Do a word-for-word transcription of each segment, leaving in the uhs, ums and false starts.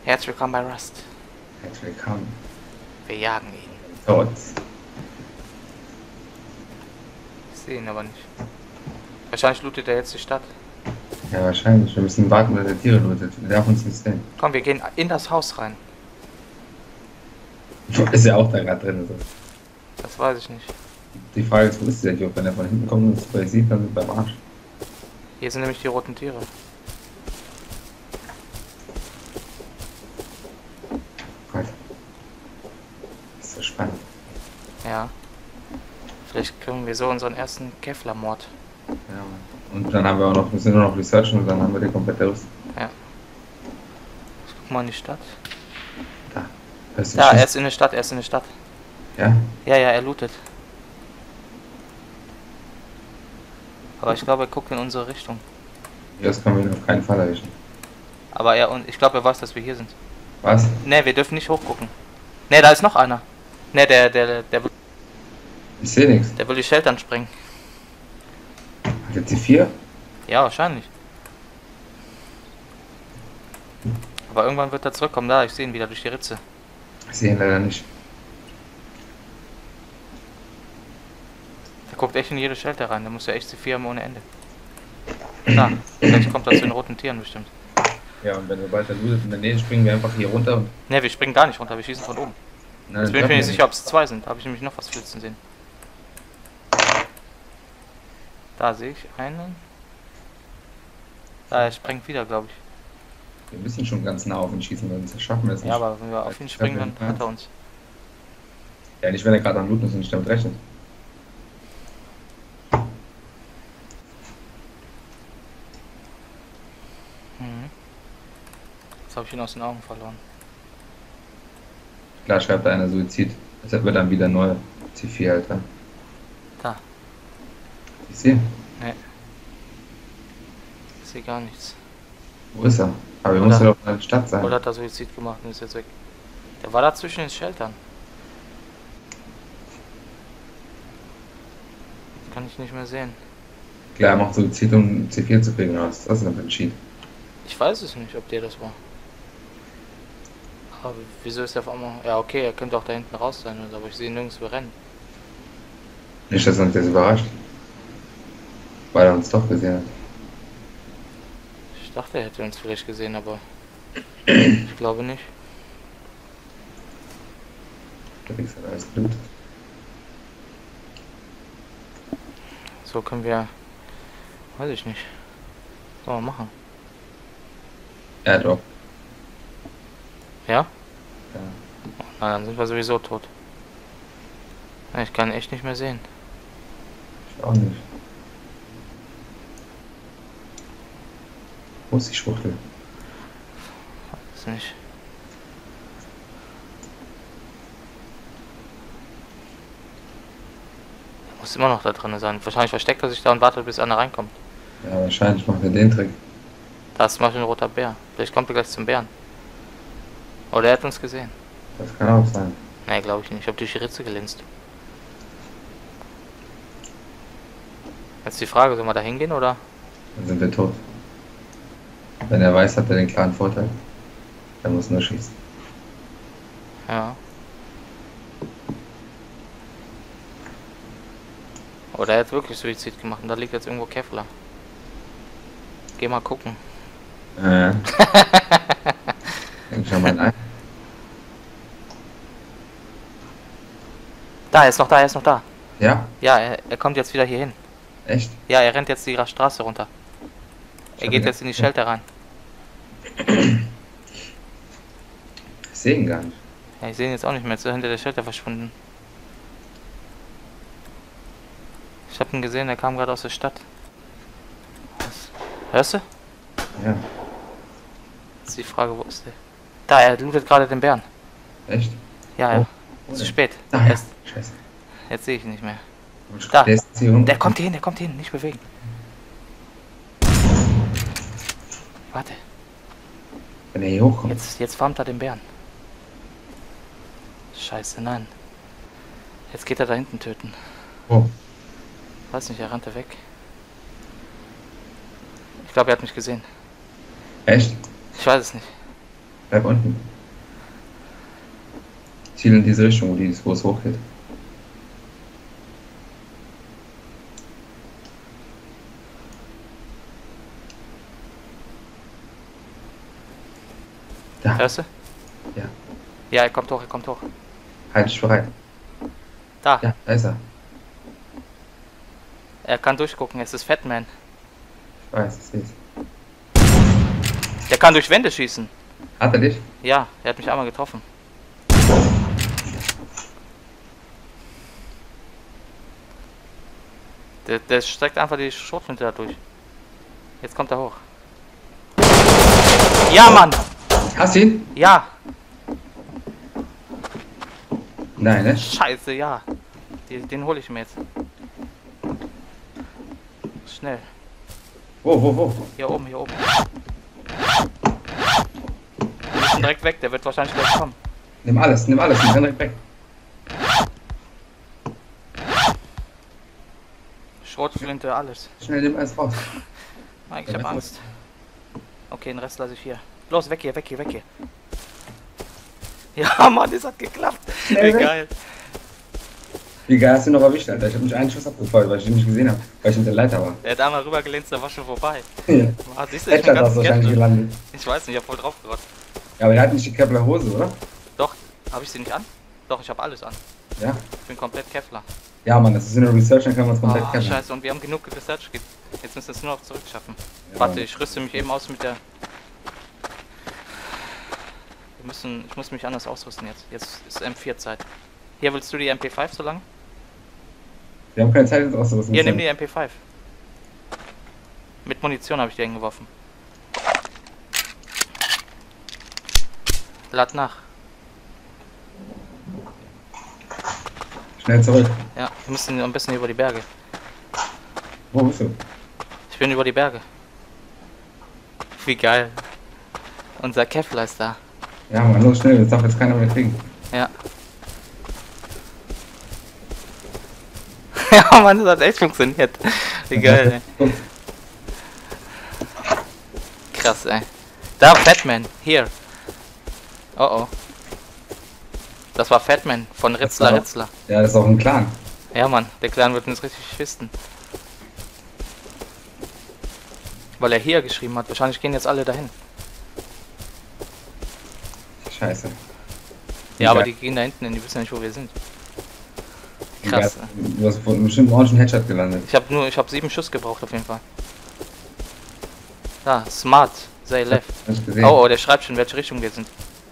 Herzlich willkommen bei Rust. Herzlich willkommen. Wir jagen ihn. Tot. Ich sehe ihn aber nicht. Wahrscheinlich lootet er jetzt die Stadt. Ja, wahrscheinlich. Wir müssen warten, bis der Tiere lootet. Der darf uns nicht sehen. Komm, wir gehen in das Haus rein. Ist ja auch da gerade drin. So. Das weiß ich nicht. Die Frage ist, wo ist der Idiot? Wenn er von hinten kommt und uns vielleicht sieht, dann sind wir beim Arsch. Hier sind nämlich die roten Tiere. Alter. Das ist so spannend. Ja. Vielleicht kriegen wir so unseren ersten Kevlar-Mord. Ja, Mann. Und dann haben wir auch noch, wir sind nur noch researchen und dann haben wir die komplette Rüstung. Ja. Ich guck mal in die Stadt. Da. Hörst du Ja, Schuss? er ist in der Stadt, er ist in der Stadt. Ja? Ja, ja, er lootet. Aber ich glaube, er guckt in unsere Richtung. Das können wir ihn auf keinen Fall erwischen. Aber er und ich glaube, er weiß, dass wir hier sind. Was? Ne, wir dürfen nicht hochgucken. Ne, da ist noch einer. Ne, der, der, der, will- Ich sehe nichts. der will die Sheltern sprengen. Hat er C vier? Ja, wahrscheinlich. Aber irgendwann wird er zurückkommen. Da, ich sehe ihn wieder durch die Ritze. Ich sehe ihn leider nicht. Der guckt echt in jede Shelter rein. Der muss ja echt C vier haben ohne Ende. Da, vielleicht kommt er zu den roten Tieren bestimmt. Ja, und wenn wir weiter lootet in der Nähe, springen wir einfach hier runter und... Ne, wir springen gar nicht runter, wir schießen von oben. Nein, Jetzt bin ich mir nicht sicher, ob es zwei sind. Da habe ich nämlich noch was flitzen sehen. Da sehe ich einen. Da, er springt wieder, glaube ich. Wir müssen schon ganz nah auf ihn schießen, weil sonst schaffen wir es nicht. Ja, aber wenn wir auf ihn springen, dann hat er uns. Ja, nicht wenn er gerade am Looten ist und nicht damit rechnet. Mhm. Jetzt habe ich ihn aus den Augen verloren. Klar schreibt da einer Suizid. Deshalb wird dann wieder neu. C vier, Alter. Da. Ich sehe. Ne. Ich sehe gar nichts. Wo ist er? Aber er Oder- muss ja doch in der Stadt sein. Oder hat er Suizid gemacht und ist jetzt weg? Der war da zwischen den Sheltern. Kann ich nicht mehr sehen. Klar, er macht Suizid, um C vier zu kriegen. Aber was ist das denn für ein Cheat? Ich weiß es nicht, ob der das war. Aber wieso ist der auf einmal... Ja, okay, er könnte auch da hinten raus sein, oder so, aber ich sehe ihn nirgendwo rennen. Nicht, dass uns das überrascht. Weil er uns doch gesehen hat. Ich dachte, er hätte uns vielleicht gesehen, aber ich glaube nicht. Der Wichs hat alles Blut. So können wir... Weiß ich nicht. Was sollen wir machen? Er doch. Ja? Ja. Na, dann sind wir sowieso tot. Ja, ich kann echt nicht mehr sehen. Ich auch nicht. Wo ist die Schwuchtel? Weiß nicht. Er muss immer noch da drin sein. Wahrscheinlich versteckt er sich da und wartet, bis einer reinkommt. Ja, wahrscheinlich macht er den Trick. Da ist zum Beispiel ein roter Bär. Vielleicht kommt er gleich zum Bären. Oder er hat uns gesehen. Das kann auch sein. Nee, glaube ich nicht. Ich habe durch die Ritze gelinst. Jetzt die Frage, sollen wir da hingehen oder? Dann sind wir tot. Wenn er weiß, hat er den klaren Vorteil. Er muss nur schießen. Ja. Oder er hat wirklich Suizid gemacht und da liegt jetzt irgendwo Kevlar. Geh mal gucken. Äh. Denk schon mal ein. Da, er ist noch da, er ist noch da. Ja? Ja, er, er kommt jetzt wieder hier hin. Echt? Ja, er rennt jetzt die Straße runter. Er Schon geht wieder? jetzt in die Shelter rein. Ich sehe ihn gar nicht. Ja, ich sehe ihn jetzt auch nicht mehr. Jetzt ist er hinter der Shelter verschwunden. Ich habe ihn gesehen, er kam gerade aus der Stadt. Was? Hörst du? Ja. Jetzt ist die Frage, wo ist der? Da, er lootet gerade den Bären. Echt? Ja, ja. Wo Zu denn? spät. Ah, ja. Erst, Scheiße. jetzt sehe ich ihn nicht mehr. Da. Da. Der ist hier unten. Der kommt hier hin, der kommt hier hin. Nicht bewegen. Warte. Wenn er hier hochkommt. Jetzt, jetzt farmt er den Bären. Scheiße, nein. Jetzt geht er da hinten töten. Oh. Weiß nicht, er rannte weg. Ich glaube, er hat mich gesehen. Echt? Ich weiß es nicht. Bleib unten. Ziel in diese Richtung, wo, die, wo es hochgeht. Da. Hörst du? Ja. Ja, er kommt hoch, er kommt hoch. Halt dich bereit. Da. Ja, da ist er. Er kann durchgucken, es ist Fatman. Ich weiß, ich sehe es. Der kann durch Wände schießen. Hat er dich? Ja, er hat mich einmal getroffen. Der, der streckt einfach die Schrotflinte da durch. Jetzt kommt er hoch. Ja, Mann! Hast du ihn? Ja! Nein, ne? Scheiße, ja. Den, den hole ich mir jetzt. Schnell. Wo, wo, wo? Hier oben, hier oben. Wir müssen direkt weg, der wird wahrscheinlich gleich kommen. Nimm alles, nimm alles, nimm direkt weg. Schrotflinte, alles. Schnell nimm alles raus. Mike, ich hab Angst. Okay, den Rest lasse ich hier. Los, weg hier, weg hier, weg hier. Ja, Mann, das hat geklappt. Schnell weg. Geil. Wie geil hast du noch erwischt, Alter? Ich hab mich einen Schuss abgefeuert, weil ich ihn nicht gesehen habe, weil ich hinter der Leiter war. Er hat einmal rübergelenzt, der war schon vorbei. Ja. Ah, siehst du, ich bin Headshot hast ganz du wahrscheinlich skeptisch. gelandet. Ich weiß nicht, ich hab voll drauf gerotzt. Ja, aber der hat nicht die Kevlar Hose, oder? Doch, habe ich sie nicht an? Doch, ich habe alles an. Ja? Ich bin komplett Kevlar. Ja, Mann, das ist in der Research, dann können wir uns komplett Oh, Kevlar. scheiße, und wir haben genug Research. ge- Jetzt müssen wir es nur noch zurückschaffen. Ja, Warte, Mann. ich rüste mich eben aus mit der... Wir müssen... Ich muss mich anders ausrüsten jetzt. Jetzt ist M vier Zeit. Hier, willst du die M P fünf so lang? Wir haben keine Zeit, uns auszurüsten. Hier, nimm die M P fünf. Mit Munition habe ich die hingeworfen. Lad nach. Schnell zurück. Ja, wir müssen ein bisschen über die Berge. Wo bist du? Ich bin über die Berge. Wie geil. Unser Kevlar ist da. Ja, Mann, los schnell, das darf jetzt keiner mehr kriegen. Ja. Ja, Mann, das hat echt funktioniert. Wie geil, ey. Krass, ey. Da, Fatman. Hier. Oh, oh. Das war Fatman von Ritzler war- Ritzler. Ja, das ist auch ein Clan. Ja, Mann, der Clan wird uns richtig fisten. Weil er hier geschrieben hat. Wahrscheinlich gehen jetzt alle dahin. Scheiße. Ja, aber geil. die gehen da hinten hin, die wissen ja nicht, wo wir sind. Wie Krass. geil. Du hast bestimmt einen ordentlichen Headshot gelandet. Ich habe nur, ich habe sieben Schuss gebraucht auf jeden Fall. Da, smart, say left. Hab ich gesehen. Oh, oh, der schreibt schon, in welche Richtung wir sind.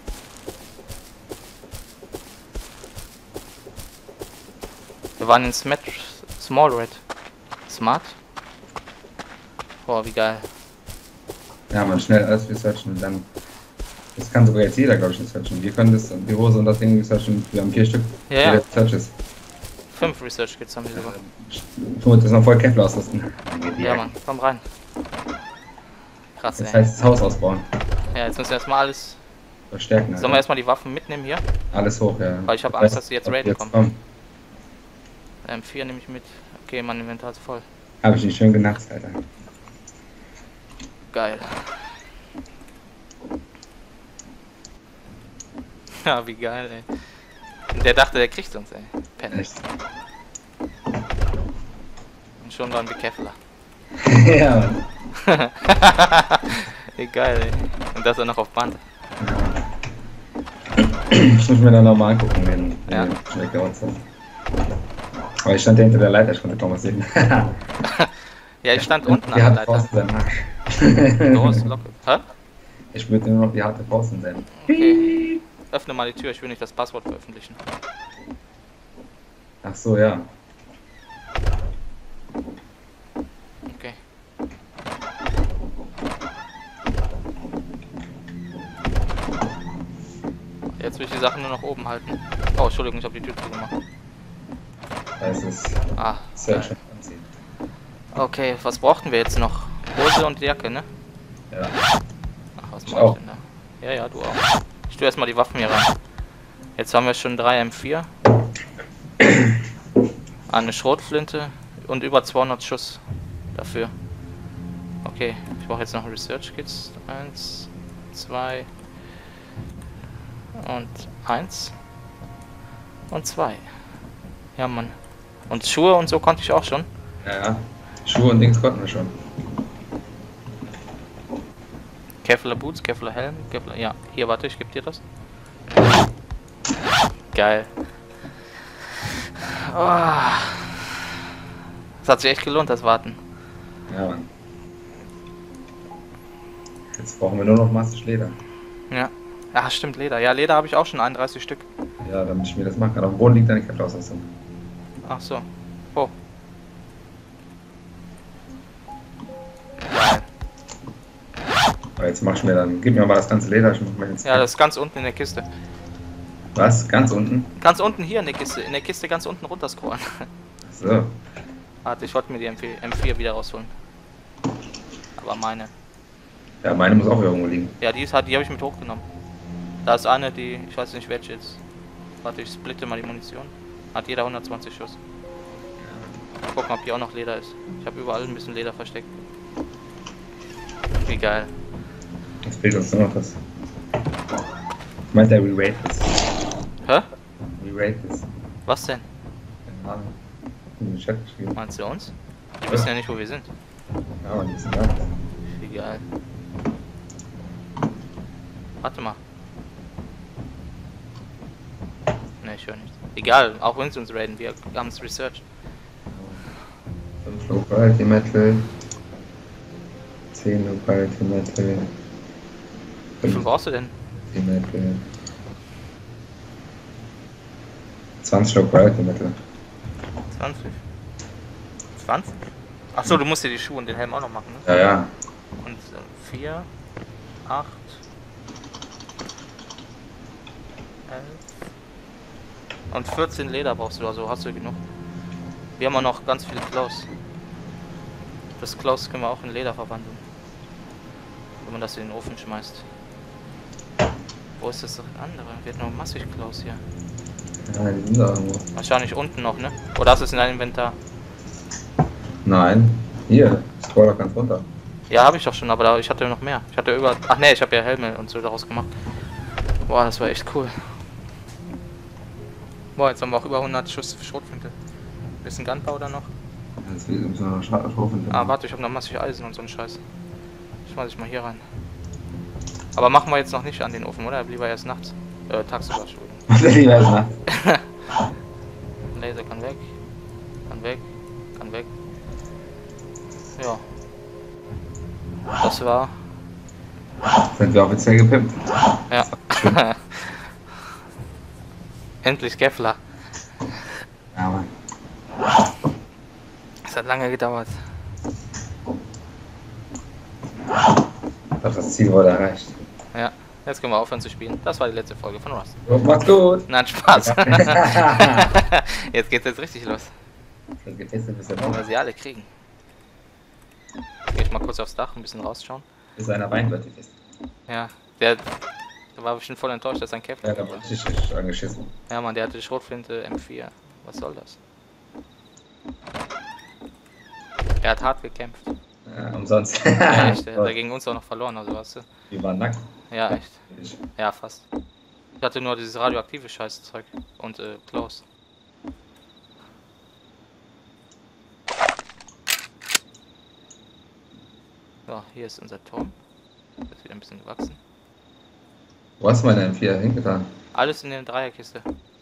Wir waren in Smet Small Red. Smart? Boah, wie geil. Ja, man, schnell alles researchen und dann. Das kann sogar jetzt jeder, glaube ich, researchen. Wir können das, die Hose und das Ding researchen. Wir haben vier Stück. Ja, ja. Jeder researches. Fünf Research Kits haben wir sogar. Tu uns das noch voll Kevlar ausrüsten. Ja, Mann, komm rein. Krass, Das ey. heißt, das Haus ausbauen. Ja, jetzt müssen wir erstmal alles. Verstärken. Sollen wir Alter. erstmal die Waffen mitnehmen hier? Alles hoch, ja. Weil ich hab weiß, Angst, dass die jetzt ob raiden kommen. kommen. M vier nehme ich mit. Okay, mein Inventar ist voll. Hab ich nicht schön genutzt, Alter. Geil. Ja, wie geil, ey. Und der dachte, der kriegt uns, ey. Penner. Echt. Und schon waren wir Kevlar. Ja, Mann. Wie geil, ey. Und das auch noch auf Band. Ich muss mir dann nochmal angucken, den, Ja. den Schneck der Hotze. Aber ich stand ja hinter der Leiter, ich konnte kaum was sehen. Ja, ich stand unten Die an harte der Faust Leiter. in seinem Arsch. Los, lock. Hä? Ich spürte nur noch die harte Faust in seinem. Okay. Öffne mal die Tür, ich will nicht das Passwort veröffentlichen. Ach so, ja. Okay. Jetzt will ich die Sachen nur noch oben halten. Oh, Entschuldigung, ich habe die Tür zugemacht. Da ist es. Ah, Search geil. anziehen. Okay, was brauchten wir jetzt noch? Hose und Jacke, ne? Ja. Ach, was Ich mach auch. ich denn da? Ja, ja, du auch. Ich tue erstmal die Waffen hier rein. Jetzt haben wir schon drei M vier. Eine Schrotflinte und über zweihundert Schuss dafür. Okay, ich brauche jetzt noch Research Kits. Eins, zwei, Und eins. Und zwei. Ja, Mann. Und Schuhe und so konnte ich auch schon. Ja, ja. Schuhe und Dings konnten wir schon. Kevlar Boots, Kevlar Helm, Kevlar... Ja, hier, warte, ich geb dir das. Geil. Oh. Das hat sich echt gelohnt, das Warten. Ja, Mann. Jetzt brauchen wir nur noch massiv Leder. Ja. Ach, stimmt, Leder. Ja, Leder habe ich auch schon einunddreißig Stück. Ja, damit ich mir das machen kann. Auf dem Boden liegt eine Kevlar-Ausrüstung. Ach so. Oh. Geil. Aber jetzt mach ich mir dann... Gib mir mal das ganze Leder. Ich mach mir jetzt... Ja, das ist ganz unten in der Kiste. Was? Ganz unten? Ganz unten hier in der Kiste. In der Kiste ganz unten runter scrollen. So. Warte, ich wollte mir die M vier wieder rausholen. Aber meine. Ja, meine muss auch irgendwo liegen. Ja, die ist halt, die habe ich mit hochgenommen. Da ist eine, die, ich weiß nicht welche ist. Warte, ich splitte mal die Munition. Hat jeder hundertzwanzig Schuss. Mal gucken, ob hier auch noch Leder ist. Ich habe überall ein bisschen Leder versteckt. Wie geil. Jetzt fehlt uns nur noch das. Meint der Re-Rate ist. Hä? Re-Rate ist. Was denn? Keine Ahnung. In den Chat geschrieben. Meinst du uns? Die wissen ja nicht, wo wir sind. Ja, aber die sind da. Wie geil. Warte mal. Ne, ich höre nichts. Egal, auch wenn sie uns raiden, wir haben es researched. fünf Locality Metal. zehn Locality Metal. Wie viel brauchst du denn? Metal. zwanzig Locality Metal. zwanzig? zwanzig? Achso, du musst dir die Schuhe und den Helm auch noch machen, ne? Ja, ja. Und vier, acht, elf und vierzehn Leder brauchst du, also hast du genug. Wir haben auch noch ganz viele Klaus. Das Klaus können wir auch in Leder verwandeln. Wenn man das in den Ofen schmeißt. Wo ist das andere? Wir hatten noch massig Klaus hier. Ja, die sind da irgendwo. Wahrscheinlich unten noch, ne? Oder hast du es in deinem Inventar? Nein. Hier. Scroll doch ganz runter. Ja, habe ich doch schon, aber da, ich hatte noch mehr. Ich hatte über... Ach ne, ich habe ja Helme und so daraus gemacht. Boah, das war echt cool. Boah, jetzt haben wir auch über hundert Schuss Schrotflinte. Bisschen Gunpowder noch. Jetzt müssen wir noch Schrotflinte. Ah, warte, ich habe noch massig Eisen und so einen Scheiß. Schmeiß ich mal hier rein. Aber machen wir jetzt noch nicht an den Ofen, oder? Lieber erst nachts. Äh, tagsüber, Entschuldigung. Was ist lieber erst nachts? Laser kann weg. Kann weg. Kann weg. Ja. Das war... Sind wir offiziell gepimpt. Ja. Endlich Kevlar. Ja, Mann. Es hat lange gedauert. Doch, das Ziel wurde erreicht. Ja. Jetzt können wir aufhören zu spielen. Das war die letzte Folge von Rust. So, macht's gut. Nein, Spaß. Jetzt geht's jetzt richtig los. Das getestet bis der Wollen wir sie alle kriegen. Geh ich mal kurz aufs Dach, ein bisschen rausschauen. Bis einer weint wird getestet. Ja, der, der war bestimmt voll enttäuscht, dass sein Kevlar Ja, da wurde ich richtig angeschissen. Ja, Mann, der hatte Schrotflinte M vier. Was soll das? Er hat hart gekämpft. Ja, umsonst. Ja, echt, der hat gegen uns auch noch verloren, also weißt du. Wir waren nackt. Ja, echt. Ja, fast. Ich hatte nur dieses radioaktive Scheißzeug und äh, Klaus. So, hier ist unser Turm. Ist wieder ein bisschen gewachsen. Wo hast du meine M vier hingetan? Alles in der Dreierkiste.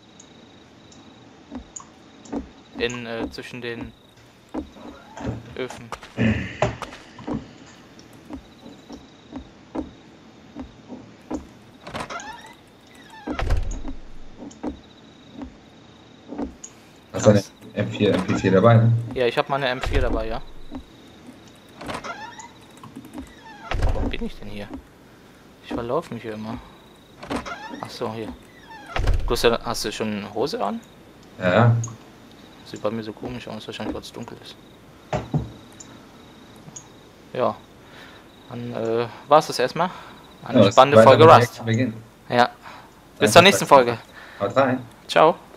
In, äh, zwischen den Öfen. Hast du eine M vier, M P vier dabei, ne? Ja, ich habe meine M vier dabei, ja. Wo bin ich denn hier? Ich verlaufe mich hier immer. Ach so, hier. Du hast, ja, hast du schon eine Hose an? Ja, ja. Sieht bei mir so komisch aus, wahrscheinlich weil es dunkel ist. Ja. Dann äh, war es das erstmal. Eine Ja, spannende Folge Rust. Beginn. Ja. Bis zur nächsten Folge. Haut rein. Ciao.